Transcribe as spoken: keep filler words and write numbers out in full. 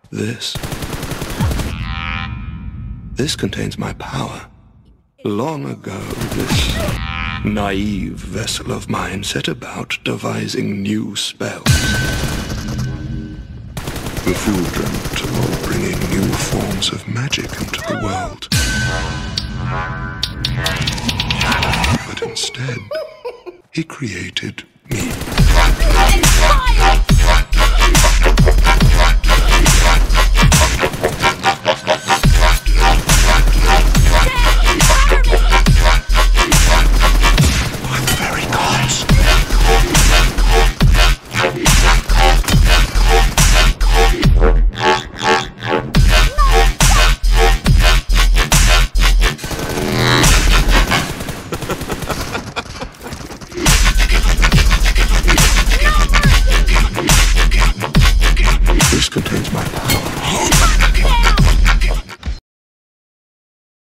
This. This contains my power. Long ago, this naive vessel of mine set about devising new spells. The fool dreamt of bringing new forms of magic into the world. But instead, he created me. This contains my power.